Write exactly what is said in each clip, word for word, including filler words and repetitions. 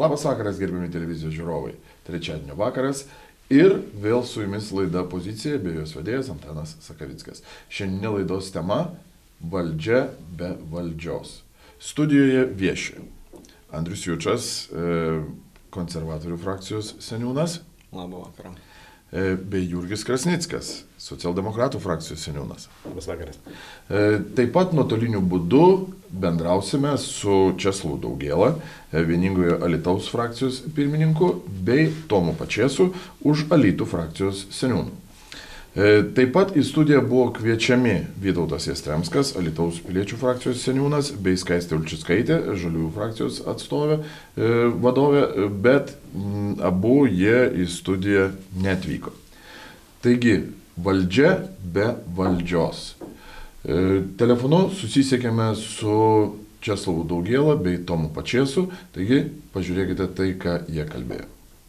Labas vakaras, gerbiami televizijos žiūrovai. Trečiadienio vakaras ir vėl su jumis laida Pozicija bei jos vedėjas Antanas Sakavickas. Šiandien laidos tema – valdžia be valdžios. Studijoje vieši Andrius Jučas, konservatorių frakcijos seniūnas. Labą vakarą. Bei Jurgis Krasnickas, socialdemokratų frakcijos seniūnas. Labas vakaras. Taip pat nuotoliniu būdu bendrausime su Česlovu Daugėla, vieningojo Alytaus frakcijos pirmininku, bei Tomu Pačėsu už Alytų frakcijos seniūnų. Taip pat į studiją buvo kviečiami Vytautas Jastremskas, Alytaus piliečių frakcijos seniūnas, bei Skaistė Ulčiskaitė, Žaliųjų frakcijos atstovė, vadovė, bet abu jie į studiją neatvyko. Taigi, valdžia be valdžios. Telefonu susisiekėme su Česlovu Daugėla bei Tomu Pačėsu, taigi pažiūrėkite tai, ką jie kalbėjo.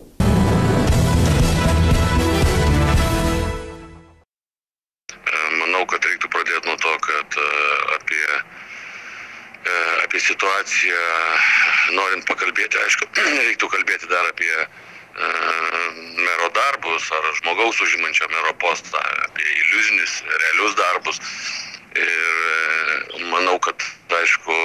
Manau, kad reiktų pradėti nuo to, kad apie, apie situaciją, norint pakalbėti, aišku, reiktų kalbėti dar apie mero darbus ar žmogaus užimančio mero postą, apie iliuzinius, realius darbus. Ir manau, kad, aišku,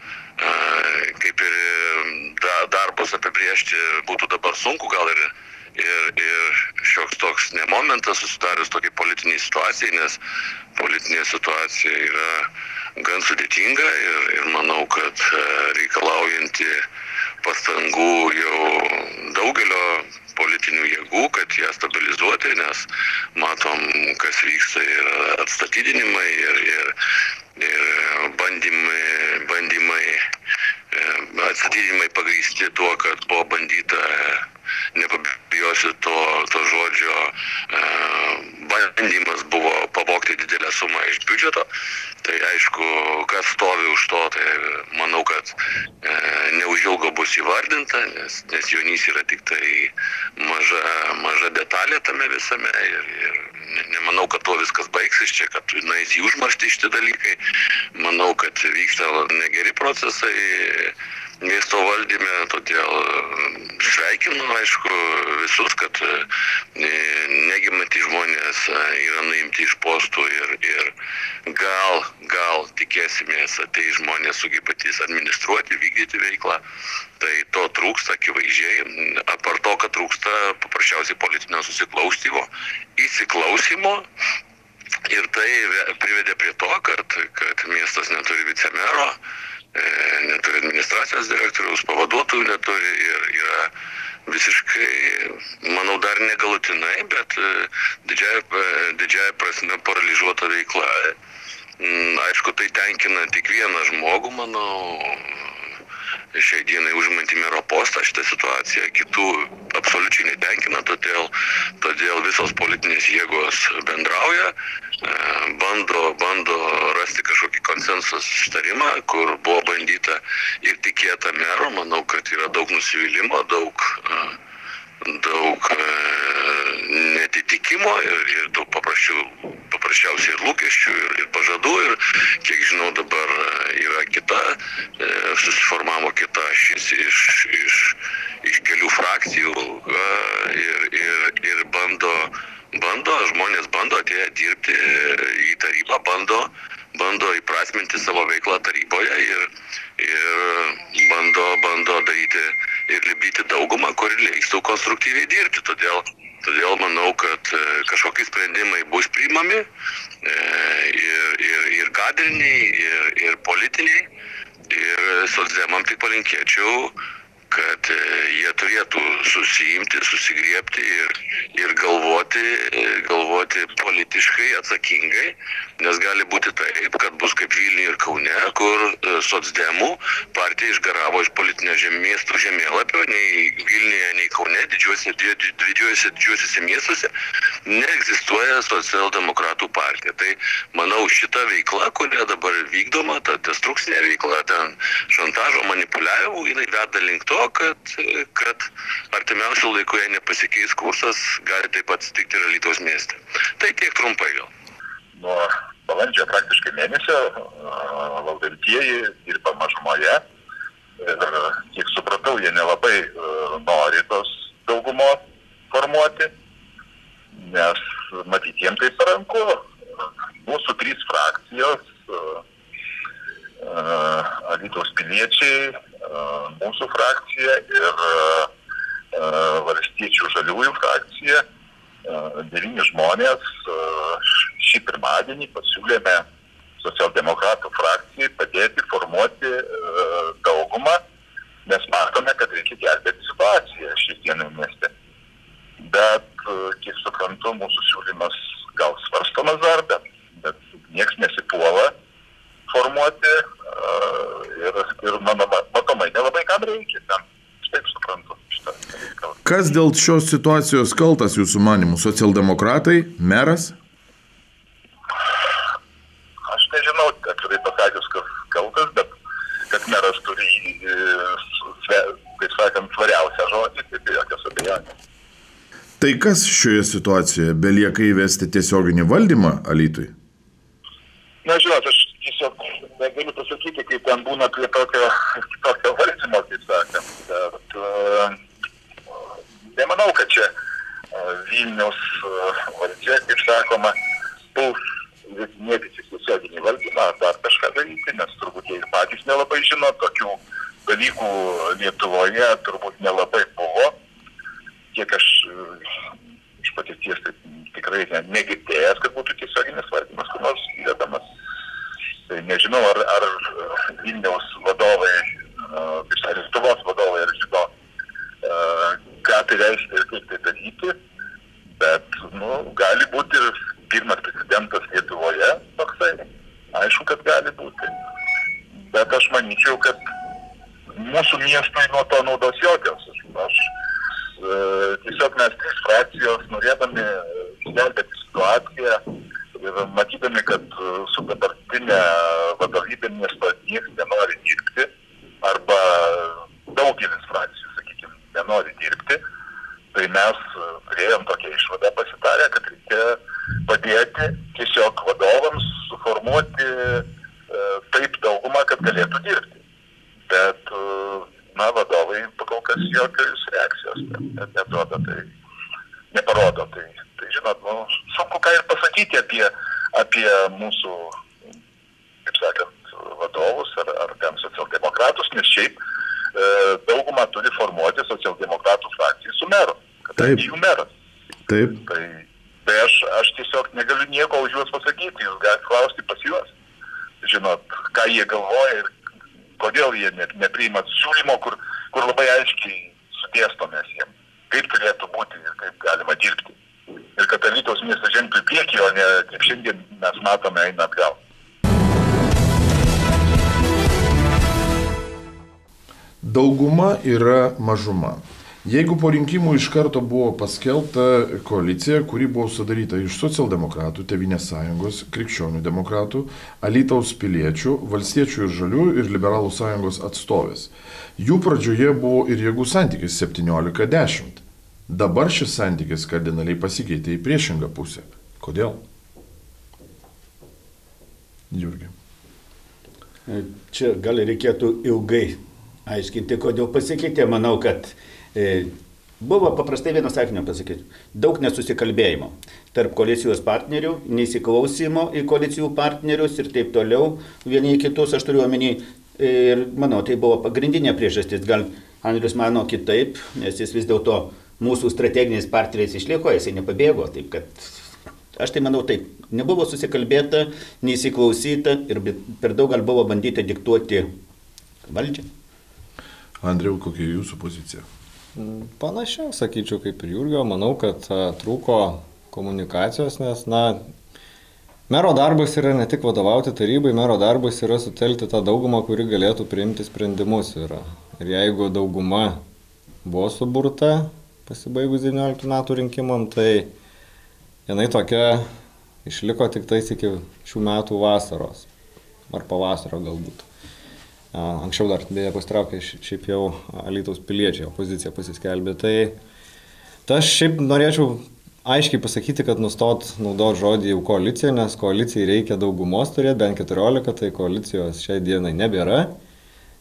kaip ir darbus apibriežti būtų dabar sunku, gal ir Ir, ir šioks toks nemomentas susidarius tokiai politiniai situacijai, nes politinė situacija yra gan sudėtinga ir, ir manau, kad reikalaujanti pastangų jau daugelio politinių jėgų, kad ją stabilizuoti, nes matom, kas vyksta ir atstatydinimai ir, ir, ir bandymai, bandymai, atstatydinimai pagrįsti tuo, kad buvo bandyta, nepabijosiu to, to žodžio, bandymas buvo pavogti didelę sumą iš biudžeto. Tai aišku, kas stovi už to, tai manau, kad neužilgo bus įvardinta, nes, nes Jonys yra tik tai maža, maža detalė tame visame ir, ir nemanau, kad tuo viskas baigsis čia, kad nueis į užmarštį šitie dalykai. Manau, kad vyksta negeri procesai miesto valdyme, todėl sveikinu, aišku, visus, kad negimantys žmonės yra nuimti iš postų ir, ir gal, gal tikėsimės ateis žmonės sugebantys administruoti, vykdyti veiklą. Tai to trūksta akivaizdžiai. Apart to, kad trūksta paprasčiausiai politinio susiklausymo, įsiklausimo. Ir tai privedė prie to, kad, kad miestas neturi vicemero, neturi administracijos direktoriaus, pavaduotojų neturi ir yra visiškai, manau, dar negalutinai, bet didžiąja, didžiąja prasme paralyžiuota veikla. Aišku, tai tenkina tik vieną žmogų, manau, šiai dienai užimantį mero postą šitą situaciją, kitų absoliučiai netenkina, todėl, todėl visos politinės jėgos bendrauja, bando, bando rasti kažkokį konsensus sustarimą, kur buvo bandyta ir tikėta mero. Manau, kad yra daug nusivylimo, daug, daug netitikimo ir, ir daug paprasčiau, paprasčiausiai ir lūkesčių ir, ir pažadų. Ir kiek žinau, dabar yra kita, susiformavo kita šis iš, iš, iš kelių frakcijų ir, ir, ir bando, bando, žmonės bando atėję dirbti į tarybą, bando, bando įprasminti savo veiklą taryboje ir, ir bando, bando daryti ir lipdyti daugumą, kuri leistų konstruktyviai dirbti. Todėl, todėl manau, kad kažkokie sprendimai bus priimami ir, ir, ir kadriniai, ir, ir politiniai. Ir socdemam tik palinkėčiau, kad jie turėtų susiimti, susigriebti ir, ir galvoti, galvoti politiškai atsakingai, nes gali būti taip, kad bus kaip Vilniuje ir Kaune, kur socdemų partija išgaravo iš politinio miestų žemėlapio, nei Vilniuje, nei Kaune, didžiuose, didžiuose, didžiuosiuose miestuose neegzistuoja socialdemokratų partija. Tai manau, šita veikla, kuria dabar vykdoma, ta destrukcinė veikla, ten šantažo manipuliavimų, jinai veda link to, kad, kad artimiausių laikų, jei nepasikeis kursas, gali taip atsitikti ir Alytaus mieste. Tai tiek trumpai gal. Nuo balandžio praktiškai mėnesio valdantieji dirba mažumoje Ir kiek supratau, jie nelabai nori tos daugumos formuoti, nes matyt jiems tai paranku. Mūsų trys frakcijos, Alytaus piliečiai, mūsų frakcija ir Valstiečių žaliųjų frakcija, devyni žmonės šį pirmadienį pasiūlėme socialdemokratų frakcijai padėti formuoti daugumą, nes matome, kad reikia gelbėti situaciją šiandien mieste. Bet, kiek suprantu, mūsų siūlymas gal svarstomas dar, bet, bet nieks nesipuola formuoti ir, ir mano, matomai nelabai kam reikia ten. Taip suprantu šitą reikalą. Kas dėl šios situacijos kaltas jūsų manimų? Socialdemokratai, meras? Aš nežinau, atvirai pasakius, kas kaltas, bet kad meras turi, kaip sakant, svariausią žodį, tai be jokios abejonės. Tai kas šioje situacijoje? Belieka įvesti tiesioginį valdymą Alytui? Na, žinot, aš tiesiog negaliu pasakyti, kaip ten būna prie tokio, tokio valdymo, kaip sakant. Bet uh, nemanau, kad čia uh, Vilniaus uh, valdžia, kaip sakoma, puls įvedinėti tiesioginį valdymą ar dar kažką daryti, nes turbūt jie ir patys nelabai žino, tokių dalykų Lietuvoje turbūt nelabai buvo. Kiek aš iš patirties tai tikrai negirdėjęs, kad būtų tiesioginis valdymas, kur nors įvedamas. Tai nežinau, ar, ar Vilniaus vadovai, kaip sakė, Lietuvos vadovai, ar žino, ką tai reiškia ir kaip tai daryti, bet, nu, gali būti ir pirmas prezidentas Lietuvoje, toksai, aišku, kad gali būti. Bet aš manyčiau, kad mūsų miestui nuo to naudos jokios. Aš tiesiog mes trys frakcijos norėdami gelbėti situaciją ir matydami, kad su dabartinė vadovybė miesto niekas nenori dirbti arba daugelis frakcijų, sakykime, nenori dirbti, tai mes turėjom tokią išvadą pasitarę, kad reikia padėti tiesiog vadovams suformuoti taip daugumą, kad galėtų dirbti. Bet na, vadovai pakol kas jokios reakcijos neduoda, tai neparodo. Tai, tai žinot, nu, sunku ką ir pasakyti apie, apie mūsų, kaip sakant, vadovus ar, ar ten socialdemokratus, nes šiaip e, daugumą turi formuoti socialdemokratų frakcijų su meru, kadangi jų meras. Taip. Tai, tai aš, aš tiesiog negaliu nieko už juos pasakyti, jūs galite klausti pas juos, žinot, ką jie galvoja ir kodėl jie nepriima siūlymo, kur, kur labai aiškiai sudėstomės jiems, kaip turėtų būti ir kaip galima dirbti. Ir kad Alytaus miestas žengtų į priekį, o ne kaip šiandien mes matome eina atgal. Dauguma yra mažuma. Jeigu po rinkimų iš karto buvo paskelbta koalicija, kuri buvo sudaryta iš socialdemokratų, Tėvynės sąjungos, krikščionių demokratų, Alytaus piliečių, Valstiečių ir Žaliųjų ir Liberalų sąjungos atstovės. Jų pradžioje buvo ir jėgų santykis septyniolika dešimt. Dabar šis santykis kardinaliai pasikeitė į priešingą pusę. Kodėl? Jurgi. Čia gal reikėtų ilgai aiškinti, kodėl pasikeitė. Manau, kad e, buvo paprastai vieno sakinio pasakyti. Daug nesusikalbėjimo tarp koalicijos partnerių, neįsiklausimo į koalicijų partnerius ir taip toliau. Vieni kitus aš turiu omeny. Ir manau, tai buvo pagrindinė priežastis. Gal Andrius mano kitaip, nes jis vis dėlto mūsų strateginiais partneriais išliko, jisai nepabėgo. Taip kad aš tai manau taip. Nebuvo susikalbėta, neįsiklausyta ir per daug gal buvo bandyti diktuoti valdžią. Andriau, kokia jūsų pozicija? Panašiau, sakyčiau, kaip ir Jurgio. Manau, kad a, trūko komunikacijos, nes, na, mero darbas yra ne tik vadovauti tarybai, mero darbas yra sutelkti tą daugumą, kuri galėtų priimti sprendimus. Ir, ir jeigu dauguma buvo suburta pasibaigus devynioliktų metų rinkimam, tai jinai tokia išliko tik tais iki šių metų vasaros ar pavasario galbūt. Anksčiau dar beje pasitraukė šiaip jau Alytaus piliečiai, opozicija pasiskelbė. Tai, tai aš šiaip norėčiau aiškiai pasakyti, kad nustot naudoti žodį jau koalicija, nes koalicijai reikia daugumos turėti, bent keturiolika, tai koalicijos šiai dienai nebėra.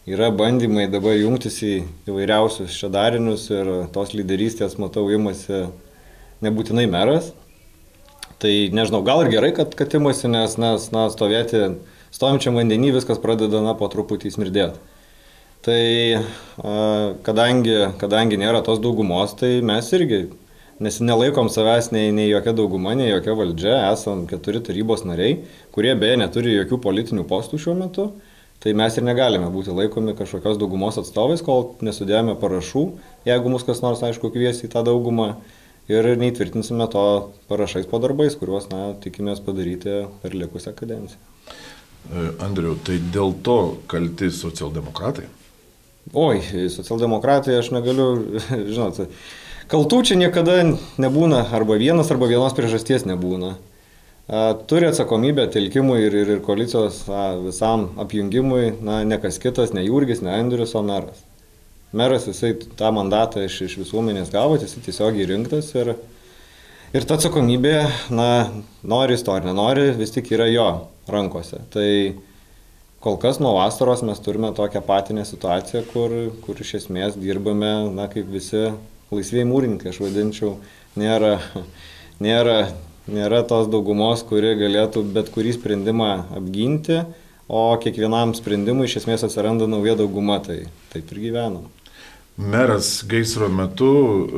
yra bandymai dabar jungtis į įvairiausius čia darinius ir tos lyderystės, matau, imasi nebūtinai meras. Tai nežinau, gal ir gerai, kad, kad imasi, nes, nes na, stovėti, stovinčiam vandenį viskas pradeda na, po truputį smirdėti. Tai kadangi, kadangi nėra tos daugumos, tai mes irgi nes nelaikom savęs nei, nei jokia dauguma, nei jokia valdžia, esam keturi tarybos nariai, kurie beje neturi jokių politinių postų šiuo metu, tai mes ir negalime būti laikomi kažkokios daugumos atstovais, kol nesudėjome parašų, jeigu mus kas nors, aišku, kvies į tą daugumą ir neįtvirtinsime to parašais po darbais, kuriuos, na, tikimės padaryti per likusią kadenciją. Andriau, tai dėl to kalti socialdemokratai? Oi, socialdemokratai aš negaliu, žinot, kaltų čia niekada nebūna, arba vienas, arba vienos priežasties nebūna. Turi atsakomybę telkimui ir, ir, ir koalicijos visam apjungimui, na, ne kas kitas, ne Jurgis, ne Andrius, o meras. Meras, jisai tą mandatą iš, iš visuomenės gavo, jisai tiesiogiai rinktas ir, ir ta atsakomybė, na, nori jis to ar nenori, vis tik yra jo rankose. Tai kol kas nuo vasaros mes turime tokią patinę situaciją, kur, kur iš esmės dirbame, na, kaip visi laisvieji mūrininkai, aš vadinčiau, nėra, nėra, nėra tos daugumos, kuri galėtų bet kurį sprendimą apginti, o kiekvienam sprendimui iš esmės atsiranda nauja dauguma, tai taip ir gyvenam. Meras gaisro metu,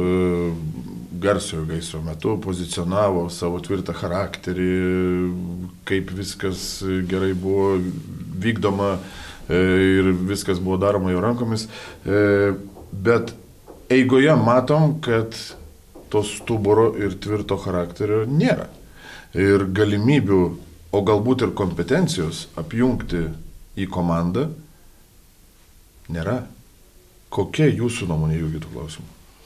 garsiojo gaisro metu, pozicionavo savo tvirtą charakterį, kaip viskas gerai buvo vykdoma ir viskas buvo daroma jo rankomis, bet eigoje matom, kad to stuburo ir tvirto charakterio nėra. Ir galimybių, o galbūt ir kompetencijos apjungti į komandą nėra. Kokia jūsų nuomonė jų kitų klausimų?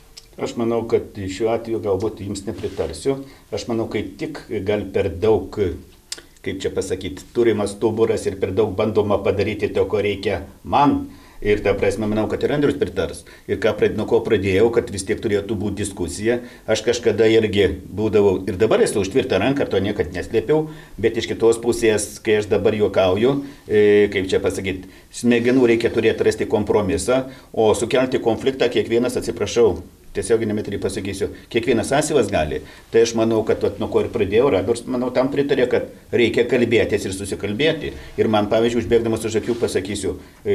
Aš manau, kad šiuo atveju galbūt jums nepritarsiu. Aš manau, kad tik gal per daug, kaip čia pasakyti, turimas stuburas ir per daug bandoma padaryti to, ko reikia man. Ir ta prasme, manau, kad ir Andrius pritars. Ir ką, nuo ko pradėjau, kad vis tiek turėtų būti diskusija. Aš kažkada irgi būdavau, ir dabar esu už tvirtą ranką, to niekad neslėpiau, bet iš kitos pusės, kai aš dabar juokauju, e, kaip čia pasakyti, smegenų reikia turėti rasti kompromisą, o sukelti konfliktą kiekvienas, atsiprašau, tiesioginėme metrį pasakysiu, kiekvienas asyvas gali. Tai aš manau, kad vat, nuo ko ir pradėjau, Radors, manau, tam pritarė, kad reikia kalbėtis ir susikalbėti. Ir man, pavyzdžiui, užbėgdamas už akių pasakysiu,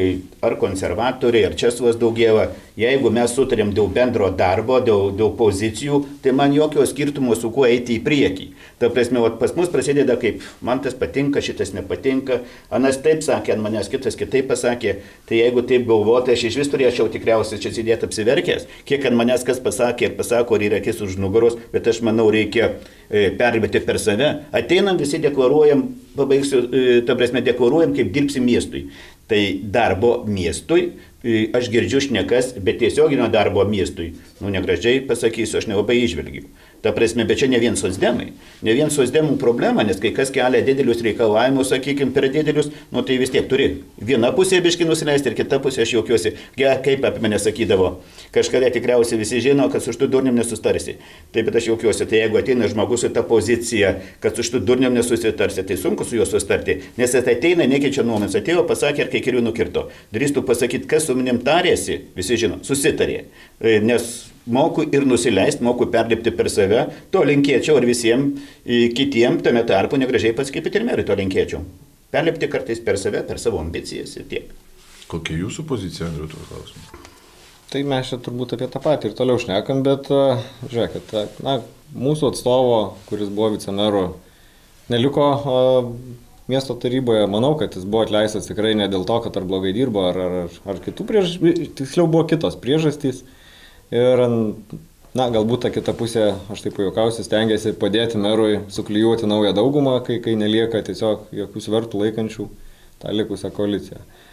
ar konservatoriai, ar Česlovas Daugiela, jeigu mes sutarėm dėl bendro darbo, dėl, dėl pozicijų, tai man jokio skirtumo su kuo eiti į priekį. Ta prasme, vat, pas mus prasideda kaip, man tas patinka, šitas nepatinka, anas taip sakė, ant manęs kitas kitaip pasakė, tai jeigu taip galvoju, tai aš iš vis turėčiau tikriausiai čia sėdėti apsiverkęs, kiek ant manęs kas pasakė ir pasako, ar yra akis už nugaros, bet aš manau, reikia e, pervėti per save. Ateinam visi deklaruojam, pabaigsiu, e, ta prasme, deklaruojam, kaip dirbsim miestui. Tai darbo miestui, e, aš girdžiu šnekas, bet tiesioginio darbo miestui, nu negražiai pasakysiu, aš nelabai išvelgiu. Ta prasme, bet čia ne vien socdemai. Ne vien socdemų problema, nes kai kas kelia didelius reikalavimus, sakykime, per didelius, nu tai vis tiek turi viena pusė biški nusileisti ir kita pusė, aš juokiuosi, kaip apie mane sakydavo. Kažkada tikriausiai visi žino, kad su šitų durniam nesustarsi. Taip, bet aš juokiuosi, tai jeigu ateina žmogus į tą poziciją, kad su šitų durniam nesusitarsi, tai sunku su juo sustarti. Nes tai ateina, nekeičia nuomonės, atėjo, pasakė ir kai kelių nukirto. Drįstų pasakyti, kas su manim tarėsi, visi žino, susitarė. Nes moku ir nusileisti, moku perlipti per save, to linkėčiau ir visiems kitiems, tame tarpu negražiai pasakyti ir merui, to linkėčiau. Perlipti kartais per save, per savo ambicijas ir tiek. Kokia jūsų pozicija, Andriu, tuo klausimu? Tai mes čia turbūt apie tą patį ir toliau šnekam, bet žiūrėkit, na, mūsų atstovo, kuris buvo vicemeru, neliko a, miesto taryboje, manau, kad jis buvo atleistas tikrai ne dėl to, kad ar blogai dirbo, ar, ar, ar kitų priežasčių, tiksliau buvo kitos priežastys. Ir, na, galbūt ta kita pusė, aš taip pajuokausiu, stengiasi padėti merui suklijuoti naują daugumą, kai, kai nelieka tiesiog jokių svertų laikančių tą likusią koaliciją.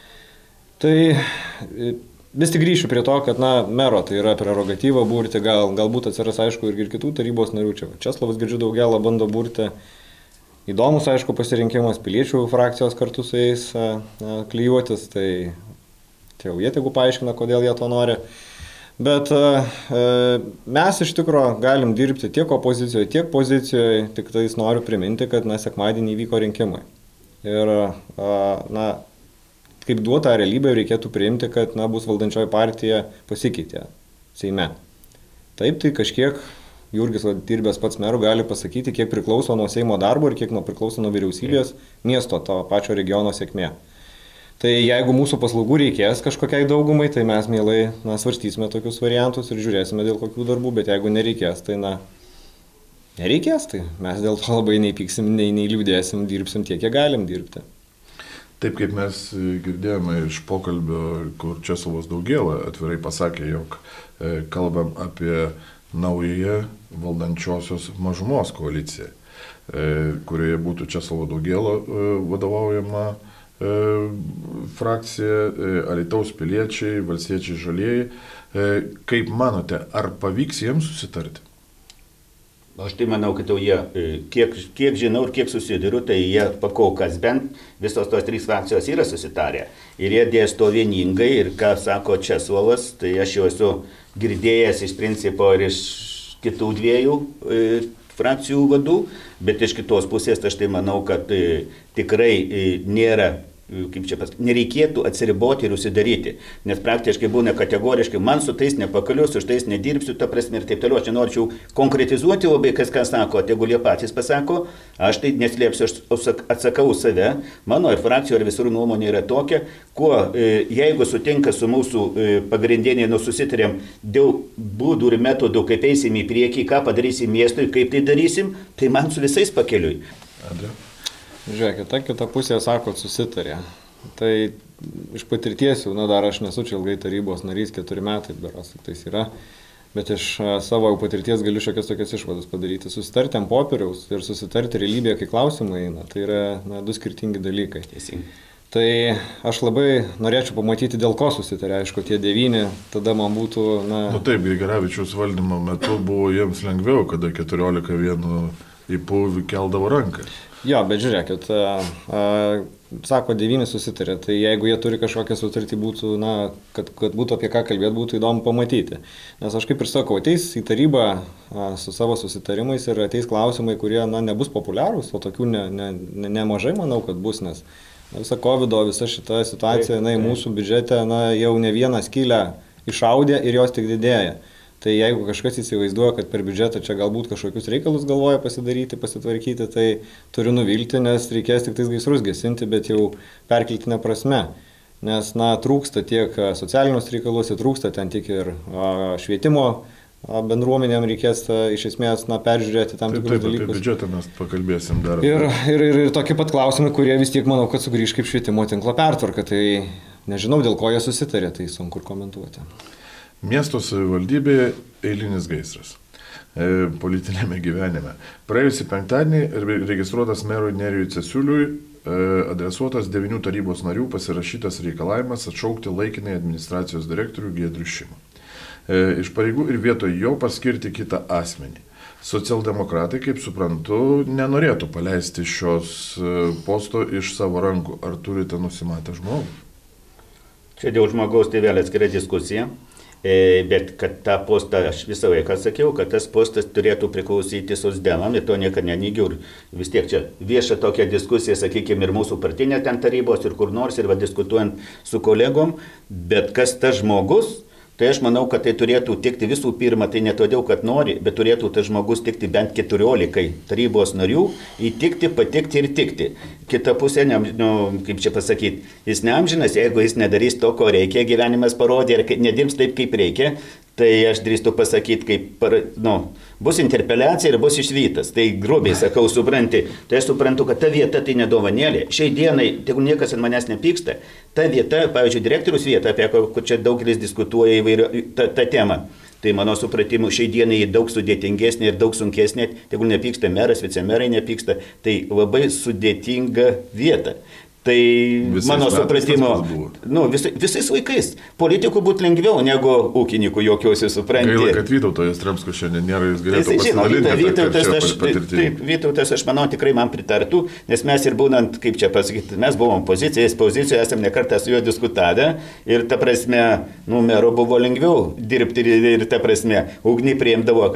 Tai vis tik grįšiu prie to, kad, na, mero tai yra prerogatyva būrti, gal, galbūt atsiras, aišku, ir kitų tarybos narių čia. Česlovas girdžiu Daugiela bando būrti. Įdomus, aišku, pasirinkimas piliečių frakcijos kartu su jais a, a, klijuotis, tai čia jau jie tegu paaiškina, kodėl jie to nori. Bet e, mes iš tikrųjų galim dirbti tiek opozicijoje, tiek pozicijoje, tik tais noriu priminti, kad na, sekmadienį įvyko rinkimai. Ir, e, na, kaip duotą realybę reikėtų priimti, kad na, bus valdančioji partija pasikeitė Seime. Taip, tai kažkiek Jurgis dirbęs pats meru gali pasakyti, kiek priklauso nuo Seimo darbo ir kiek nuo priklauso nuo vyriausybės miesto, to pačio regiono sėkmė. Tai jeigu mūsų paslaugų reikės kažkokiai daugumai, tai mes mielai na, svarstysime tokius variantus ir žiūrėsime dėl kokių darbų, bet jeigu nereikės, tai na, nereikės, tai mes dėl to labai nei pyksim, nei, nei liūdėsim, dirbsim tiek, kiek galim dirbti. Taip kaip mes girdėjome iš pokalbio, kur Česlovas Daugėla atvirai pasakė, jog e, kalbam apie naująją valdančiosios mažumos koaliciją, e, kurioje būtų Česlovo Daugėla e, vadovaujama e, frakcija, e, Alytaus piliečiai, valstiečiai žalieji. E, kaip manote, ar pavyks jiems susitarti? Aš tai manau, kad jau jie, kiek, kiek žinau ir kiek susiduriu, tai jie pakol kas bent visos tos trys frakcijos yra susitarę. Ir jie dėsto vieningai ir ką sako Česlovas, tai aš jau esu girdėjęs iš principo ir iš kitų dviejų e, frakcijų vadų, bet iš kitos pusės aš tai manau, kad e, tikrai e, nėra, kaip čia pas, nereikėtų atsiriboti ir užsidaryti, nes praktiškai būna kategoriškai, man su tais nepakalius, už tais nedirbsiu, ta prasme ir taip toliau, aš nenorčiau konkretizuoti labai, kas ką sako, tegul jie patys pasako, aš tai neslėpsiu, aš atsakau save, mano ir frakcijų ir visur nuomonė yra tokia, kuo jeigu sutinka su mūsų pagrindiniai, nu susitarėm dėl būdų ir metodų, kaip eisim į priekį, ką padarysim miestui, kaip tai darysim, tai man su visais pakeliui. Andrė? Žiūrėkit, ta kita pusė sako, susitarė. Tai iš patirties jau, na dar aš nesu čia ilgai tarybos narys, keturi metai beras, tai yra, bet iš savo patirties galiu šiokias tokias išvadas padaryti. Susitarti ant popieriaus ir susitarti realybėje, kai klausimai eina, tai yra na, du skirtingi dalykai. Teisingai. Tai aš labai norėčiau pamatyti, dėl ko susitarė, aišku, tie devyni, tada man būtų, na... Nu taip, Grigaravičiaus valdymo metu buvo jiems lengviau, kada keturiolika vienu į pūvį keldavo ranką. Jo, bet žiūrėkit, a, a, sako, devyni susitarė, tai jeigu jie turi kažkokią sutartį, būtų, na, kad, kad būtų apie ką kalbėti, būtų įdomu pamatyti. Nes aš kaip ir sakau, ateis į tarybą a, su savo susitarimais ir ateis klausimai, kurie, na, nebus populiarūs, o tokių ne, ne, ne, nemažai, manau, kad bus, nes visa kovido, visa šita situacija, na, mūsų biudžete, na, jau ne vieną skylę išaudė ir jos tik didėja. Tai jeigu kažkas įsivaizduoja, kad per biudžetą čia galbūt kažkokius reikalus galvoja pasidaryti, pasitvarkyti, tai turiu nuvilti, nes reikės tik tais gaisrus gesinti, bet jau perkeltinė prasme. Nes, na, trūksta tiek socialinius reikalus, trūksta ten tik ir a, švietimo a, bendruomenėm reikės a, iš esmės, na, peržiūrėti tam tikrus dalykus. Taip, apie biudžetą mes pakalbėsim dar. Ir, ir, ir, ir tokie pat klausimai, kurie vis tiek, manau, kad sugrįž kaip švietimo tinklo pertvarka. Tai nežinau, dėl ko jie susitarė, tai sunku ir komentuoti. Miesto savivaldybėje eilinis gaisras e, politinėme gyvenime. Praėjusį penktadienį registruotas merui Nerijui Cesiuliui e, adresuotas devynių tarybos narių pasirašytas reikalavimas atšaukti laikinai administracijos direktorių Giedrių Šimą. E, iš pareigų ir vietoj jo paskirti kitą asmenį. Socialdemokratai, kaip suprantu, nenorėtų paleisti šios posto iš savo rankų. Ar turite nusimatę žmogų? Čia dėl žmogaus tai vėl atskira diskusija. Bet kad tą postą, aš visą laiką sakiau, kad tas postas turėtų priklausyti socdemam ir to niekada neneigiau. Vis tiek čia vieša tokia diskusija, sakykime, ir mūsų partinė ten tarybos ir kur nors, ir va diskutuojant su kolegom, bet kas tas žmogus, tai aš manau, kad tai turėtų tikti visų pirma, tai ne todėl, kad nori, bet turėtų tas žmogus tikti bent keturiolikai tarybos narių, įtikti, patikti ir tikti. Kita pusė, ne, nu, kaip čia pasakyti, jis neamžinas, jeigu jis nedarys to, ko reikia, gyvenimas parodė ir nedirbs taip, kaip reikia, tai aš drįstu pasakyti, kaip, nu, bus interpeliacija ir bus išvytas. Tai grubiai sakau, supranti. Tai aš suprantu, kad ta vieta tai nedovanėlė. Šiai dienai, tegul niekas ant manęs nepyksta, ta vieta, pavyzdžiui, direktorius vieta, apie kur čia daugelis diskutuoja įvairio tą, tą temą. Tai mano supratimu, šiai dienai daug sudėtingesnė ir daug sunkesnė, tegul nepyksta meras, vicemerai nepyksta, tai labai sudėtinga vieta. Tai visais mano supratimo, nu, vis, visais laikais politikų būtų lengviau negu ūkininkų jokiuosi supranti. Gaila, kad Vytauto Jastramsko šiandien nėra, jis galėtų tai, pasidalinti. Vytautas, aš, taip, Vytautas, aš manau, tikrai man pritartų, nes mes ir būnant, kaip čia pasakyti, mes buvom pozicijais, pozicijoje, esame nekartą su juo diskutavę ir ta prasme, nu, mero buvo lengviau dirbti ir, ir ta prasme, ugnį priimdavo kas?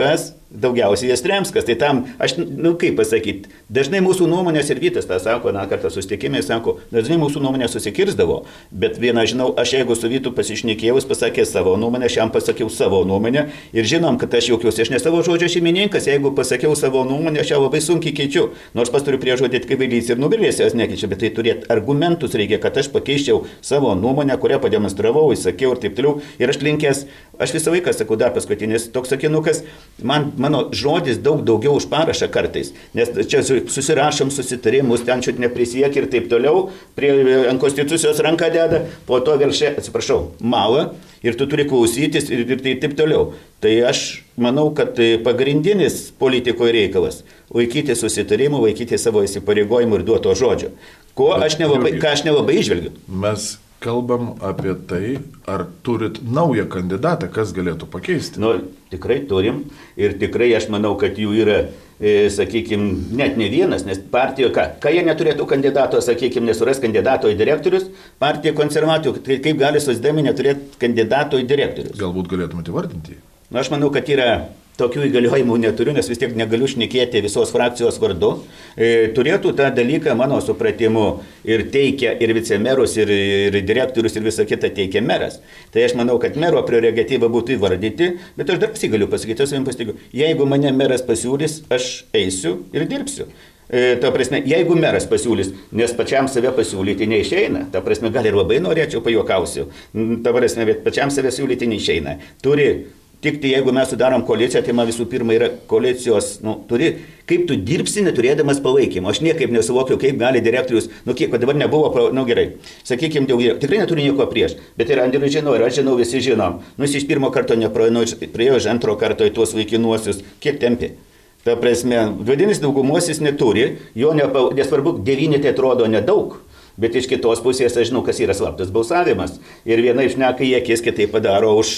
daugiausiai Jastremskas. Tai tam, aš, nu kaip pasakyti, dažnai mūsų nuomonės ir Vytas tą sako, na kartą susitikimai, sako, dažnai mūsų nuomonės susikirsdavo, bet vieną žinau, aš jeigu su Vytu pasišnekėjau, jis pasakė savo nuomonę, aš jam pasakiau savo nuomonę ir žinom, kad aš jaukiausi, aš ne savo žodžio šeimininkas, jeigu pasakiau savo nuomonę, aš ją labai sunkiai keičiu, nors pas turiu prie žodį kvailys ir nuvilės, jos nekeičia, bet tai turėti argumentus reikia, kad aš pakeičiau savo nuomonę, kurią pademonstravau, įsakiau ir taip toliau. Ir aš linkęs, aš visą laiką sakau, dar paskutinis toks sakinukas, man, mano žodis daug daugiau už parašą kartais, nes čia susirašom susitarimus, ten čiut neprisiek ir taip toliau, prie ant konstitucijos ranką deda, po to vėl šia, atsiprašau, mala ir tu turi klausytis ir, ir tai taip toliau. Tai aš manau, kad pagrindinis politikoje reikalas - laikyti susitarimų, laikyti savo įsipareigojimų ir duoto žodžio. Ko aš nelabai, ką aš nelabai išvelgiu. Mes kalbam apie tai, ar turit naują kandidatą, kas galėtų pakeisti. Nu, tikrai turim ir tikrai aš manau, kad jų yra, e, sakykime, net ne vienas, nes partija, ką, ką jie neturėtų kandidato, sakykime, nesuras kandidato į direktorius, partija konservatorių, tai kaip gali socdemai neturėti kandidato į direktorius? Galbūt galėtumėte įvardinti jį? Nu, aš manau, kad yra tokių įgaliojimų neturiu, nes vis tiek negaliu šnekėti visos frakcijos vardu. E, turėtų tą dalyką, mano supratimu, ir teikia ir vicemerus, ir, ir direktorius, ir visą kitą teikia meras. Tai aš manau, kad mero prerogatyva būtų įvardyti, bet aš dar pasigaliu pasakyti, aš savim pasitikiu, jeigu mane meras pasiūlys, aš eisiu ir dirbsiu. E, ta prasme, jeigu meras pasiūlys, nes pačiam save pasiūlyti neišeina, ta prasme, gal ir labai norėčiau, pajuokausiu, ta prasme, bet pačiam save siūlyti neišeina. Turi Tik tai jeigu mes sudarom koaliciją, tai man visų pirma yra koalicijos, nu, turi, kaip tu dirbsi neturėdamas palaikymo. Aš niekaip nesuvokiu, kaip gali direktorius, nu kiek, kad dabar nebuvo, nu gerai, sakykime, daugiau, tikrai neturi nieko prieš, bet ir Andrius žinau, ir aš žinau, visi žinom. Nu, jis iš pirmo karto nepraėjo, priejo iš antro karto į tuos vaikinuosius, kiek tempi. Ta prasme, vadinasi, daugumos jis neturi, jo nepa, nesvarbu, devyni tai atrodo nedaug. Bet iš kitos pusės aš žinau, kas yra slaptas balsavimas. Ir viena išneka į akis, kitai padaro už...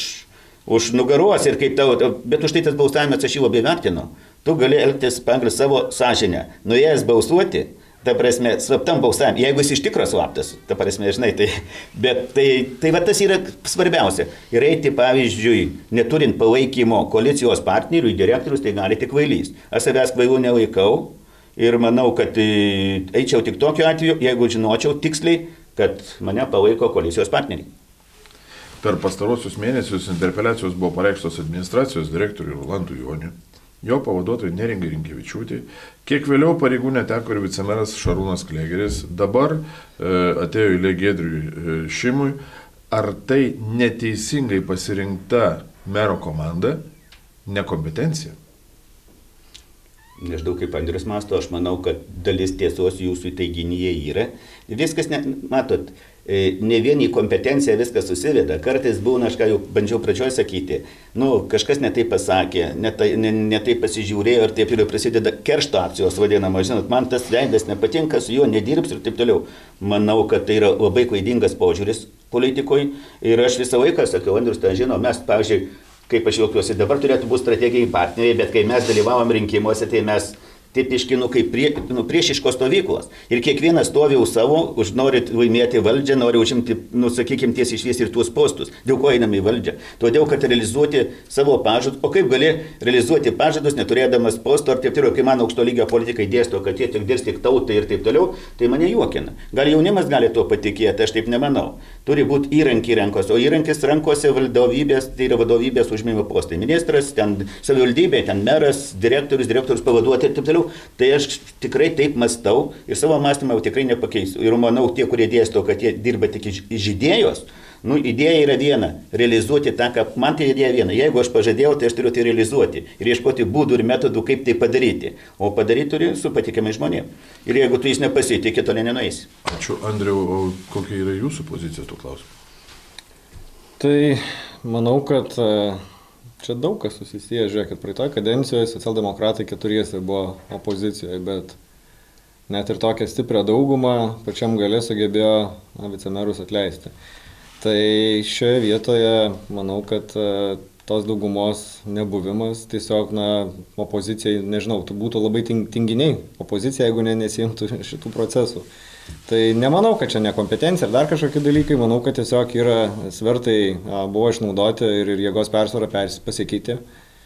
už nugaros ir kaip tau, bet už tai tas balsavimas aš jį labai vertinu. Tu gali elgtis pagal savo sąžinę. Nuėjęs balsuoti, ta prasme, slaptam balsavimui, jeigu jis iš tikro slaptas, ta prasme, žinai, tai, bet tai, tai va tas yra svarbiausia. Ir eiti, pavyzdžiui, neturint palaikymo koalicijos partnerių į direktorius, tai gali tik kvailys. Aš savęs kvailų nelaikau ir manau, kad eičiau tik tokiu atveju, jeigu žinočiau tiksliai, kad mane palaiko koalicijos partneriai. Per pastarosius mėnesius interpeliacijos buvo pareikštos administracijos direktoriui Rolandui Joniui, jo pavaduotojai Neringai Rinkevičiūtei, kiek vėliau pareigų neteko ir vicemeras Šarūnas Klėgeris, dabar e, atėjo eilė Giedriui e, Šimui. Ar tai neteisingai pasirinkta mero komanda, nekompetencija? Nežinau, kaip Andrius masto, aš manau, kad dalis tiesos jūsų teiginyje yra. Viskas, ne, matot, ne vien į kompetenciją viskas susiveda. Kartais būna, aš ką jau bandžiau pradžioje sakyti, nu, kažkas netai pasakė, netai, ne, netai pasižiūrėjo ir taip ir prasideda keršto akcijos vadinama. Žinot, man tas veidas nepatinka, su juo nedirbs ir taip toliau. Manau, kad tai yra labai klaidingas požiūris politikoje ir aš visą laiką sakiau, Andrius tą žino, mes, pavyzdžiui, kaip aš jaukiuosi, dabar turėtų būti strateginiai partneriai, bet kai mes dalyvavom rinkimuose, tai mes tipiški, nu, kaip prie, nu, priešiškos stovyklos. Ir kiekvienas stovi už savo, už nori laimėti valdžią, nori užimti, nu, sakykime, tiesiai šviesiai ir tuos postus. Dėl ko einame į valdžią? Todėl, kad realizuoti savo pažadus, o kaip gali realizuoti pažadus, neturėdamas posto, ar taip toliau, kai man aukšto lygio politikai dėsto, kad jie tik dirbs tik tautai ir taip toliau, tai mane juokina. Gal jaunimas gali tuo patikėti, aš taip nemanau. Turi būti įrankiai rankos, o įrankis rankose vadovybės, tai yra vadovybės užmimo postai. Ministras, ten savivaldybė, ten meras, direktorius, direktorius pavaduoti ir taip toliau. Tai aš tikrai taip mąstau ir savo mąstymą tikrai nepakeisiu. Ir manau, tie, kurie dėsto, kad jie dirba tik iš idėjos, nu, idėja yra viena, realizuoti tą, ką man tai idėja viena. Jeigu aš pažadėjau, tai aš turiu tai realizuoti ir ieškoti būdų ir metodų, kaip tai padaryti. O padaryti turi su patikimai žmonėmis. Ir jeigu tu jis nepasitikė, toliau nenueisi. Ačiū, Andriau, o kokia yra jūsų pozicija tų klausimų? Tai manau, kad čia daug kas susisieja, žiūrėkit, praeitoje kadencijoje socialdemokratai keturiese buvo opozicijoje, bet net ir tokią stiprią daugumą pačiam gale sugebėjo na, vicemerus atleisti. Tai šioje vietoje manau, kad tos daugumos nebuvimas tiesiog, na, opozicijai, nežinau, tai būtų labai tinginiai opozicija, jeigu ne nesijimtų šitų procesų. Tai nemanau, kad čia nekompetencija ir dar kažkokie dalykai, manau, kad tiesiog yra svertai a, buvo išnaudoti ir, ir jėgos persvara pasikeitė.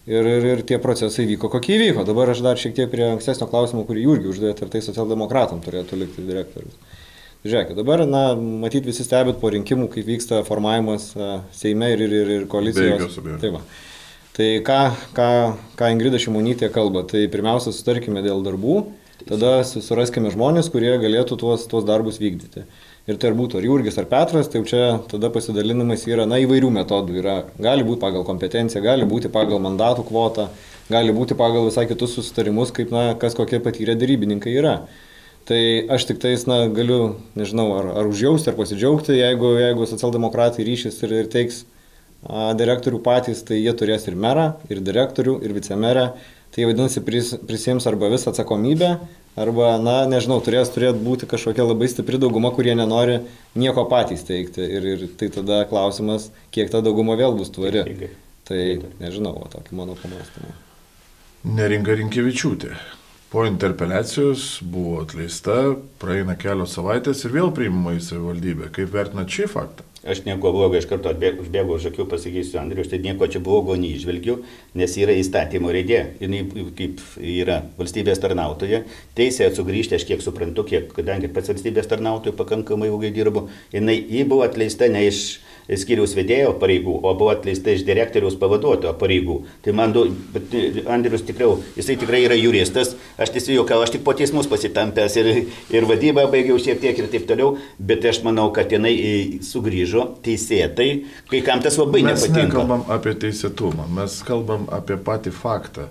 ir, ir, ir tie procesai vyko, kokie vyko. Dabar aš dar šiek tiek prie ankstesnio klausimo, kurį Jurgį uždavėt, ar tai socialdemokratam turėtų likti direktorius. Žiūrėkit, dabar, na, matyt, visi stebit po rinkimų, kaip vyksta formavimas Seime ir, ir, ir koalicijos. Tai, va. Tai ką, ką, ką Ingrida Šimonytė kalba, tai pirmiausia, sutarkime dėl darbų, tada suraskime žmonės, kurie galėtų tuos, tuos darbus vykdyti. Ir tai ar būtų ar Jurgis, ar Petras, tai čia tada pasidalinimas yra, na, įvairių metodų. Yra, gali būti pagal kompetenciją, gali būti pagal mandatų kvotą, gali būti pagal visai kitus susitarimus, kaip, na, kas kokie patyrę darybininkai yra. Tai aš tik tais, na, galiu, nežinau, ar, ar užjausti, ar pasidžiaugti, jeigu, jeigu socialdemokratai ryšys ir, ir teiks a, direktorių patys, tai jie turės ir merą, ir direktorių, ir vicemerę. Tai vadinasi, pris, prisėms arba visą atsakomybę, arba, na, nežinau, turės turėtų būti kažkokia labai stipri dauguma, kurie nenori nieko patys teikti. Ir, ir tai tada klausimas, kiek ta dauguma vėl bus tvari. Tai nežinau, o tokį mano pamastymą. Neringa Rinkevičiūtė. Po interpeliacijos buvo atleista, praeina kelios savaitės ir vėl priimama į savivaldybę. Kaip vertinat šį faktą? Aš nieko blogo iš karto užbėgau už akių, pasakysiu Andriui, aš tai nieko čia blogo neižvelgiu, nes yra įstatymo raidė, jinai kaip yra valstybės tarnautoja, teisė sugrįžti, aš kiek suprantu, kiek, kadangi pats valstybės tarnautojų pakankamai ilgai dirbu, jinai jį buvo atleista ne iš skyriaus vedėjo pareigų, o buvo atleista iš direktoriaus pavaduotojo pareigų. Tai man, du, bet Andrius tikriau, jisai tikrai yra juristas, aš tiesiog juokau, aš tik po teismus pasitampęs ir, ir vadybą baigiau šiek tiek ir taip toliau, bet aš manau, kad jinai sugrįžo teisėtai, kai kam tas labai mes nepatinka. Mes nekalbam apie teisėtumą, mes kalbam apie patį faktą.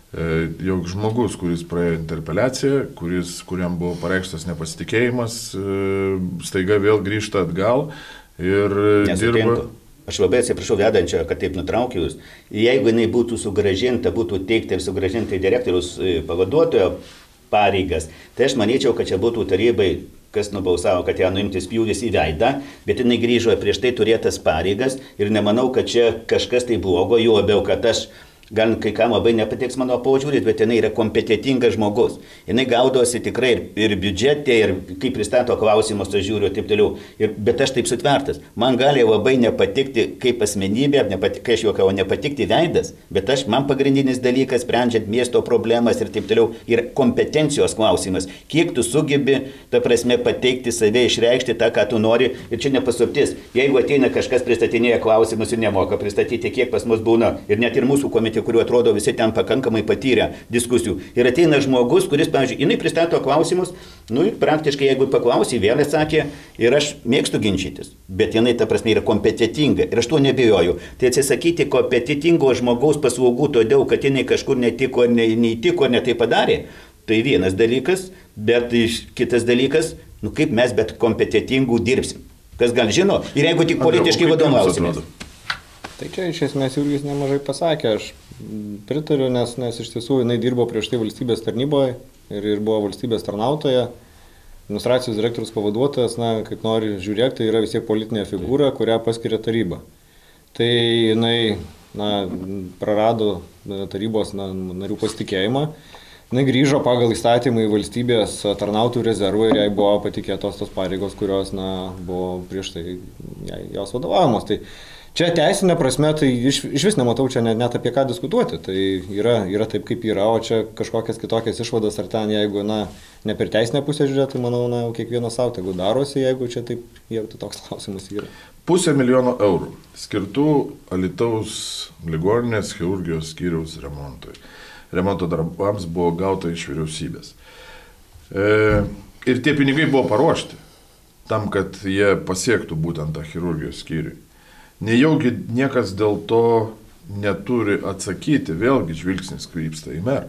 Jog žmogus, kuris praėjo interpeliaciją, kuris, kuriam buvo pareikštas nepasitikėjimas, staiga vėl grįžta atgal ir dirba. Aš labai atsiprašau vedančio, kad taip nutraukiu jūs. Jeigu jinai būtų sugražinta, būtų teikti ir sugražinti direktoriaus pavaduotojo pareigas, tai aš manyčiau, kad čia būtų tarybai, kas nubalsavo, kad ją nuimti spjūvis į veidą, bet jinai grįžo prieš tai turėtas pareigas ir nemanau, kad čia kažkas tai blogo, juo labiau, kad aš gal kai kam labai nepatiks mano požiūris, bet jinai yra kompetitingas žmogus. Jinai gaudosi tikrai ir, ir biudžete, ir kaip pristato klausimus, aš žiūriu, taip toliau. Ir, bet aš taip sutvertas. Man gali labai nepatikti kaip asmenybė, nepatik, kai aš juokau, nepatikti veidas, bet aš, man pagrindinis dalykas, sprendžiant miesto problemas ir taip toliau, yra kompetencijos klausimas. Kiek tu sugebi, ta prasme, pateikti save, išreikšti tą, ką tu nori. Ir čia nepaslaptis. Jeigu ateina kažkas pristatinėja klausimus ir nemoka pristatyti, kiek pas mus būna, ir net ir mūsų komitete, kuriuo atrodo visi ten pakankamai patyrę diskusijų. Ir ateina žmogus, kuris, pavyzdžiui, jinai pristato klausimus, nu ir praktiškai, jeigu paklausy, vėl atsakė, ir aš mėgstu ginčytis, bet jinai, ta prasme, yra kompetitinga ir aš tuo nebijoju. Tai atsisakyti kompetitingo žmogaus paslaugų todėl, kad jinai kažkur netiko, ne, neįtiko, ne tai padarė, tai vienas dalykas, bet kitas dalykas, nu kaip mes bet kompetitingų dirbsim. Kas gal žino? Ir jeigu tik politiškai vadovausimės. Tai čia iš esmės Jurgis nemažai pasakė, aš pritariu, nes, nes iš tiesų jinai dirbo prieš tai valstybės tarnyboje ir, ir buvo valstybės tarnautoja, administracijos direktorius pavaduotojas, na, kaip nori žiūrėti, tai yra vis tiek politinė figūra, kurią paskiria taryba. Tai jinai, na, prarado tarybos na, narių pasitikėjimą, jinai grįžo pagal įstatymą į valstybės tarnautojų rezervą ir jai buvo patikėtos tos pareigos, kurios, na, buvo prieš tai jos vadovavimos. Tai čia teisinė prasme, tai iš, iš vis nematau čia net, net apie ką diskutuoti. Tai yra, yra taip, kaip yra, o čia kažkokias kitokias išvadas ar ten, jeigu, na, ne per teisinę pusę žiūrėti, tai manau, na, kiekvienas savo tegu darosi, jeigu čia taip, jeigu tai toks klausimas yra. Pusę milijono eurų skirtų Alytaus ligoninės chirurgijos skyriaus remontui. Remonto darbams buvo gauta iš vyriausybės. E, ir tie pinigai buvo paruošti tam, kad jie pasiektų būtent tą chirurgijos skyrių. Nejaugi niekas dėl to neturi atsakyti, vėlgi žvilgsnis krypsta į merą.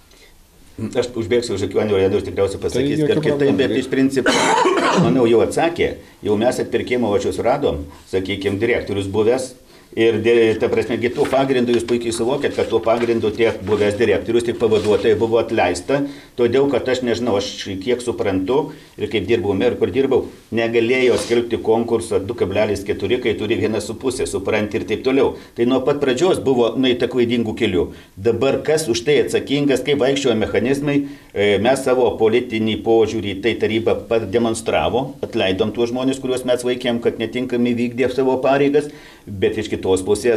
Aš užbėgsiu už akių, Andrius tikriausiai pasakys, kad kitaip, bet iš principo, manau, jau atsakė, jau mes atpirkimo vačius radom, sakykime, direktorius buvęs. Ir, ta prasme, kitų pagrindų jūs puikiai suvokėt, kad tuo pagrindu tiek buvęs direktorius, tiek pavaduotojai buvo atleista, todėl, kad aš nežinau, aš kiek suprantu ir kaip dirbau ir kur dirbau, negalėjo skelbti konkurso du kablelis keturi, kai turi vieną su pusę, supranti ir taip toliau. Tai nuo pat pradžios buvo nueita klaidingų kelių. Dabar kas už tai atsakingas, kaip vaikščiojo mechanizmai, mes savo politinį požiūrį tai taryba pademonstravo, atleidom tuos žmonės, kuriuos mes vaikėm, kad netinkami vykdė savo pareigas, bet iš kitos pusės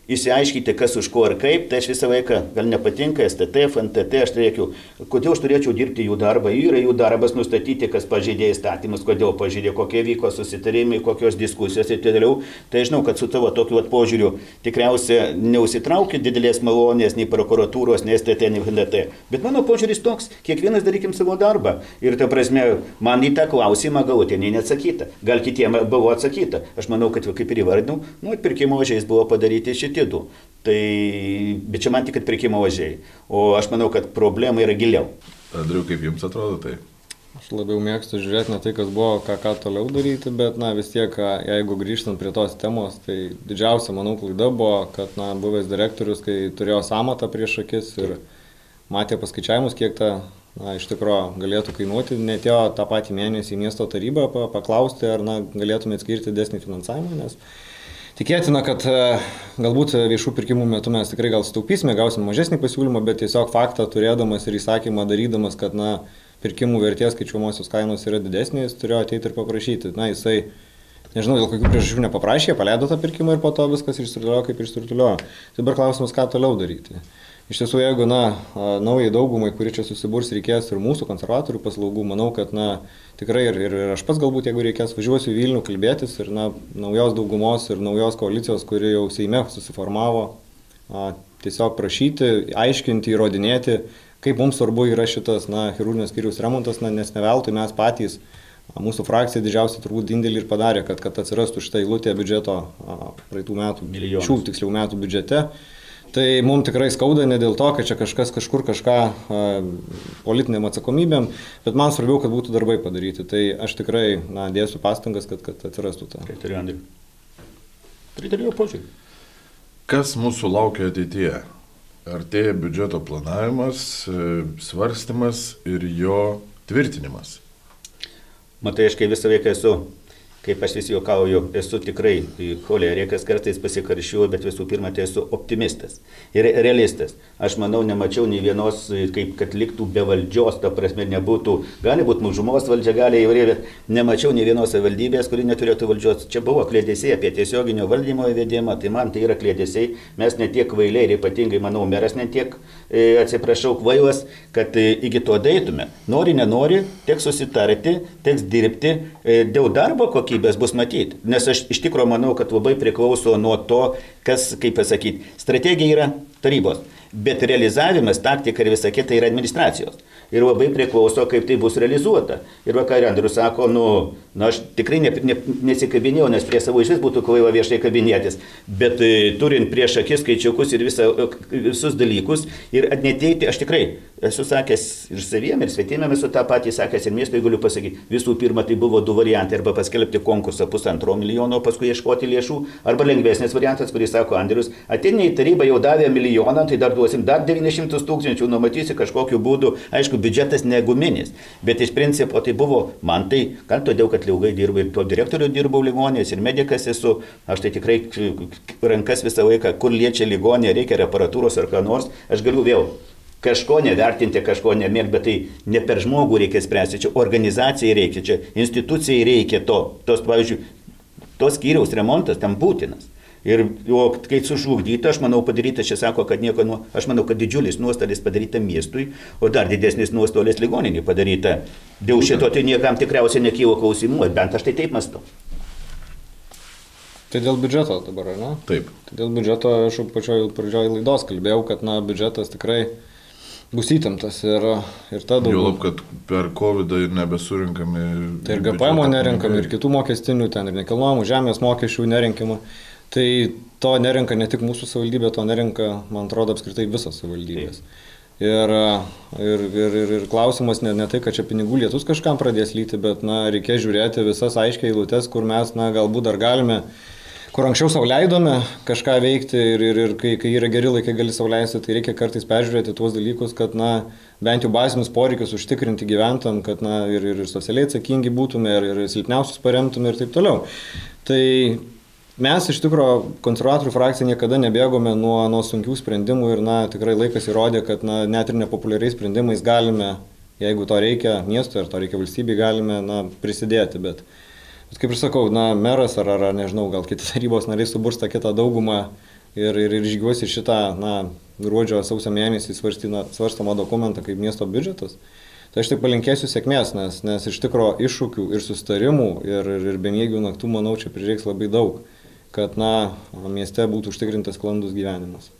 įsiaiškinti, kas už ko ir kaip, tai aš visą laiką, gal nepatinka S T T, F N T T, aš turėčiau, kodėl aš turėčiau dirbti jų darbą, jų yra jų darbas nustatyti, kas pažeidė įstatymus, kodėl pažeidė, kokie vyko susitarimai, kokios diskusijos ir taip toliau. Tai žinau, kad su tavo tokiu požiūriu tikriausiai neusitraukia didelės malonės nei prokuratūros, nei S T T, nei F N T T. Bet mano požiūris toks, kiekvienas darykim savo darbą. Ir ta prasme, man į tą klausimą galutinai neatsakyta. Gal kitiems buvo atsakyta. Aš manau, kad kaip ir įvardinau, nu, atpirkimo ožiais buvo padaryti šitie du. Tai, bet čia man tik atpirkimo ožiai. O aš manau, kad problema yra giliau. Andriu, kaip jums atrodo tai? Aš labiau mėgstu žiūrėti ne tai, kas buvo, ką, ką toliau daryti, bet, na, vis tiek, jeigu grįžtant prie tos temos, tai didžiausia, manau, klaida buvo, kad, na, buvęs direktorius, kai turėjo sąmatą prieš akis ir matė paskaičiavimus, kiek ta, na, iš tikrųjų galėtų kainuoti, netėjo tą patį mėnesį į miesto tarybą paklausti, ar, na, galėtume skirti didesnį finansavimą, nes tikėtina, kad galbūt viešų pirkimų metu mes tikrai gal sutaupysime, gausime mažesnį pasiūlymą, bet tiesiog faktą turėdamas ir įsakymą darydamas, kad, na, pirkimų vertės skaičiuojamosios kainos yra didesnės, turėjo ateiti ir paprašyti. Na, jisai, nežinau, dėl kokių priežasčių nepaprašė, paleido tą pirkimą ir po to viskas išsirutuliojo kaip išsirutuliojo. Dabar klausimas, ką toliau daryti. Iš tiesų, jeigu, na, naujai daugumai, kuri čia susiburs, reikės ir mūsų konservatorių paslaugų, manau, kad, na, tikrai ir, ir, ir aš pats galbūt, jeigu reikės, važiuosiu į Vilnių kalbėtis ir, na, naujos daugumos ir naujos koalicijos, kuri jau Seime susiformavo, a, tiesiog prašyti, aiškinti, įrodinėti, kaip mums svarbu yra šitas, na, chirurginės skyriaus remontas, na, nes ne veltui mes patys, a, mūsų frakcija didžiausiai turbūt indėlį ir padarė, kad, kad atsirastų šitą eilutę biudžeto a, praeitų metų, Milijonus. šių tiksliau metų biudžete. Tai mums tikrai skauda ne dėl to, kad čia kažkas kažkur kažką a, politiniam atsakomybėm, bet man svarbiau, kad būtų darbai padaryti. Tai aš tikrai, na, dėsiu pastangas, kad, kad atsirastų tą. Pritariu, Andriu. Pritariu požiūrį. Kas mūsų laukia ateityje? Artėja biudžeto planavimas, svarstymas ir jo tvirtinimas. Matai, aš kai visą laiką esu, kaip aš vis juokauju, esu tikrai cholerikas, kartais pasikaršiuoju, bet visų pirma, tai esu optimistas ir realistas. Aš manau, nemačiau nei vienos, kaip kad liktų be valdžios, ta prasme nebūtų, gali būti mažumos valdžia, gali įvairiai, bet nemačiau nei vienos savivaldybės, kuri neturėtų valdžios. Čia buvo kliedesiai apie tiesioginio valdymo įvedimą, tai man tai yra kliedesiai, mes ne tiek kvailiai ir ypatingai, manau, meras ne tiek, e, atsiprašau, kvailas, kad e, iki to daitume. Nori, nenori, teks susitarti, teks dirbti, e, dėl darbo kokybės bus matyti. Nes aš iš tikrųjų manau, kad labai priklauso nuo to, kas, kaip pasakyti, strategija yra tarybos, bet realizavimas, taktika ir visa kita yra administracijos. Ir labai priklauso, kaip tai bus realizuota. Ir va, ką Andrius sako, nu, nu, aš tikrai ne, ne, nesikabinėjau, nes prie savo išvis būtų kvaila viešai kabinėtis, bet e, turint prieš akis skaičiukus ir visa, visus dalykus ir neteiti, aš tikrai esu sakęs ir saviem, ir svetimėm esu tą patį sakęs ir miestui galiu pasakyti, visų pirma, tai buvo du variantai, arba paskelbti konkursą pusantro milijono, paskui ieškoti lėšų, arba lengvesnis variantas, kurį sako Andrius, ateina į tarybą, jau davė milijoną, tai dar duosim dar devynis šimtus tūkstančių, numatysi kažkokiu būdu, aišku, biudžetas neguminis, bet iš principo tai buvo, man tai, gal todėl, kad ilgai dirbu ir tuo direktoriu dirbau ligonės ir medikas esu, aš tai tikrai rankas visą laiką, kur liečia ligonė, reikia aparatūros ar ką nors, aš galiu vėl kažko nevertinti, kažko nemėgti, bet tai ne per žmogų reikia spręsti, čia organizacijai reikia, čia institucijai reikia to, tos, pavyzdžiui, tos skyriaus remontas tam būtinas. Ir o, kai sužlugdyta, aš manau padaryta, čia sako, kad nieko, nu, aš manau, kad didžiulis nuostolis padaryta miestui, o dar didesnis nuostolis ligoninį padaryta. Dėl šito tai niekam tikriausiai nekyvo klausimų, bent aš tai taip mąstau. Tai dėl biudžeto dabar, ar ne? Taip. Tai dėl biudžeto aš pačioj pradžioj laidos kalbėjau, kad, na, biudžetas tikrai bus įtemptas ir, ir ta daug. Juolab, kad per kovidą nebesurinkami. Tai ir G P M nerenkami, ir kitų mokestinių, ten ir nekilnojamų žemės mokesčių nerenkima. Tai to nerenka ne tik mūsų savivaldybė, to nerenka, man atrodo, apskritai visas savivaldybės. Ir, ir, ir, ir, ir klausimas ne, ne tai, kad čia pinigų lietus kažkam pradės lyti, bet, na, reikės žiūrėti visas aiškiai eilutes, kur mes, na, galbūt dar galime, kur anksčiau sau leidome kažką veikti ir, ir, ir kai, kai yra geri laikai gali sau leisti, tai reikia kartais peržiūrėti tuos dalykus, kad, na, bent jau bazinius poreikius užtikrinti gyventam, kad, na, ir, ir socialiai atsakingi būtume, ir, ir silpniausius paremtume ir taip toliau. Tai mes iš tikrųjų konservatorių frakcija niekada nebėgome nuo, nuo sunkių sprendimų ir, na, tikrai laikas įrodė, kad, na, net ir nepopuliariais sprendimais galime, jeigu to reikia miestui ar to reikia valstybei, galime, na, prisidėti, bet, bet kaip ir sakau, na, meras ar, ar, nežinau, gal kiti tarybos nariai suburs tą kitą daugumą ir, ir, ir žygiuosi šitą, na, gruodžio sausio mėnesį svarstamą dokumentą kaip miesto biudžetas. Tai aš tik palinkėsiu sėkmės, nes, nes iš tikro iššūkių ir susitarimų ir, ir, ir bemiegių naktų, manau, čia prireiks labai daug, kad, na, mieste būtų užtikrintas sklandus gyvenimas.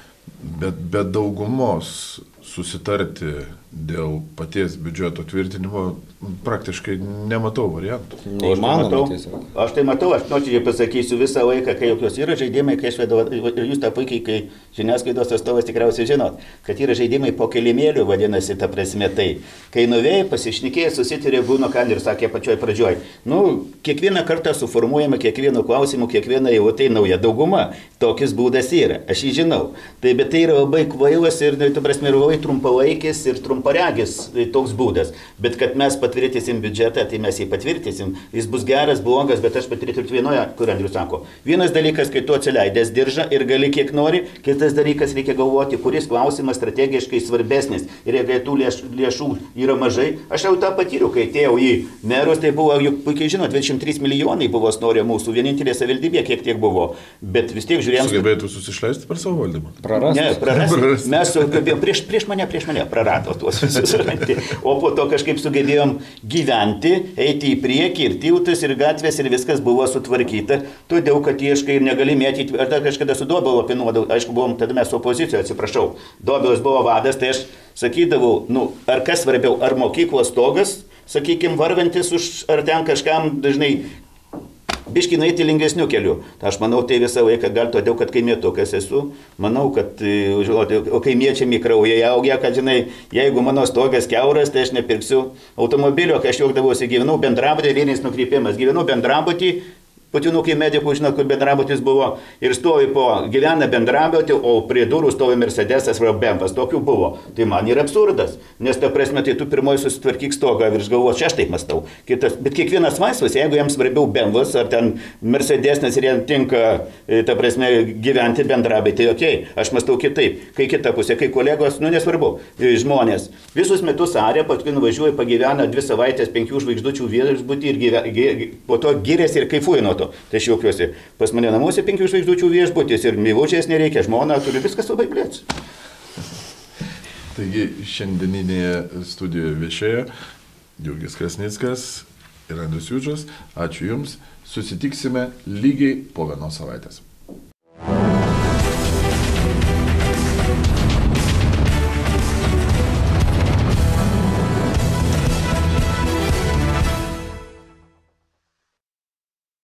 Bet be daugumos susitarti dėl paties biudžeto tvirtinimo praktiškai nematau variantų. Neįmanoma tiesiog. Aš tai matau, aš nuočiai pasakysiu visą laiką, kai jokios yra žaidimai, kai aš vedau, ir jūs tą puikiai, kai žiniasklaidos atstovas tikriausiai žinot, kad yra žaidimai po kilimėlių, vadinasi, ta prasme tai. Kai nuvėjai, pasišnekėjai, susitarė, būno ką ir sakė pačioj pradžioj. Nu, kiekvieną kartą suformuojama, kiekvieno klausimu, kiekviena jau tai nauja dauguma. Tokis būdas yra, aš jį žinau. Tai, bet tai yra labai kvailas ir, ta prasme, labai trumpalaikis ir trumparegis toks būdas. Bet kad mes patvirtinsim biudžetą, tai mes jį patvirtinsim. Jis bus geras, blogas, bet aš patvirtinsiu vienoje, kur Andrius sako. Vienas dalykas, kai tu atsileidęs diržą ir gali kiek nori, kitas dalykas reikia galvoti, kuris klausimas strategiškai svarbesnis. Ir jeigu tų lėš, lėšų yra mažai, aš jau tą patyriau, kai atėjau į merus, tai buvo, juk puikiai žinot, dvidešimt trys milijonai buvo snorė mūsų, vienintelė savivaldybė, kiek tiek buvo. Bet vis tiek žiūrėjom. Sugebėtų susišleisti per savo valdymą. Prarasti. Ne, prarasti. Mes sugebėjom, prieš, prieš mane, prieš mane prarado tuos visus. O po to kažkaip sugebėjom gyventi, eiti į priekį ir tiltas, ir gatvės, ir viskas buvo sutvarkyta. Todėl, kad ieškai ir negali mėtyti, aš dar kažkada su Dobilu apinuodavau, aišku, buvom tada mes opozicijoje, atsiprašau. Dobilas buvo vadas, tai aš sakydavau, nu, ar kas svarbiau, ar mokyklos stogas, sakykime, varvantis už, ar ten kažkam dažnai biški nueiti lengvesniu keliu. Ta aš manau, tai visą laiką gal todėl, kad kaimietukas esu. Manau, kad, o kaimiečiam į kraują augia, kad, žinai, jeigu mano stogas kiauras, tai aš nepirksiu automobilio, kai aš juokdavausi, gyvenau bendrabutį, vienis nukreipimas, gyvenau bendrabutį, Putinukai medikų, žinot, kur bendrabutis buvo, ir stovi po, gyvena bendrabutį, o prie durų stovi Mercedesas ar Bempas, tokių buvo. Tai man yra absurdas, nes ta prasme, tai tu pirmoji susitvarkyk stogą virš galvos, čia aš taip mąstau. Kitas, bet kiekvienas laisvas, jeigu jiems svarbiau Bempas ar ten Mercedesas ir jiems tinka, ta prasme, gyventi bendrabutį, tai okei, okay, aš mąstau kitaip. Kai kita pusė, kai kolegos, nu nesvarbu, žmonės, visus metus arė, paskui nuvažiuoja, pagyvena dvi savaitės penkių žvaigždučių viešbutį ir gyve, po to giriasi ir kaifuoja nuo to. Tai aš jaukiuosi, pas mane namuose penkių žvaigždučių viešbutis ir mylučiais nereikia, žmona turi, viskas labai blėts. Taigi šiandieninėje studijoje viešėjo Jurgis Krasnickas ir Andrius Jučas. Ačiū Jums. Susitiksime lygiai po vienos savaitės.